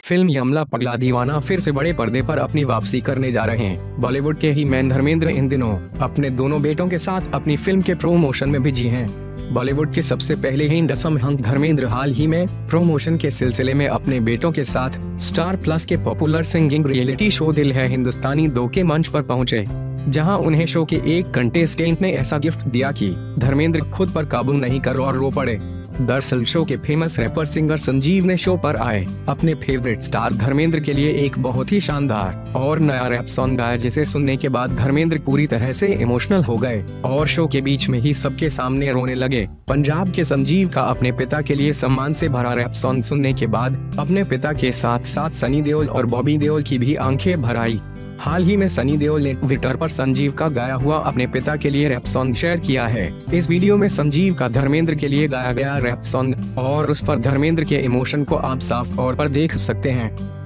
Film यमला पगला दीवाना फिर से बड़े पर्दे पर अपनी वापसी करने जा रहे हैं। बॉलीवुड के ही मैन धर्मेंद्र इन दिनों अपने दोनों बेटों के साथ अपनी फिल्म के प्रमोशन में बिजी हैं। बॉलीवुड के सबसे पहले हैंडसम हंक धर्मेंद्र हाल ही में प्रमोशन के सिलसिले में अपने बेटों के साथ स्टार प्लस के popular singing reality show Dil Hai हिंदुस्तानी 2 के मंच पर पहुंचे, जहां उन्हें शो के एक कंटेस्टेंट ने ऐसा गिफ्ट दिया कि धर्मेंद्र खुद पर काबू नहीं कर और रो पड़े। दरअसल शो के फेमस रैपर सिंगर संजीव ने शो पर आए अपने फेवरेट स्टार धर्मेंद्र के लिए एक बहुत ही शानदार और नया रैप सॉन्ग गाया, जिसे सुनने के बाद धर्मेंद्र पूरी तरह से इमोशनल हो गए और शो के बीच में ही सबके सामने रोने लगे। पंजाब के संजीव का अपने पिता के लिए सम्मान से भरा रैप सॉन्ग सुनने के बाद अपने पिता के साथ साथ सनी देओल और बॉबी देओल की भी आंखें भर आई। हाल ही में सनी देओल ने ट्विटर पर संजीव का गाया हुआ अपने पिता के लिए रैप सॉन्ग शेयर किया है। इस वीडियो में संजीव का धर्मेंद्र के लिए गाया गया रैप सॉन्ग और उस पर धर्मेंद्र के इमोशन को आप साफ तौर पर देख सकते हैं।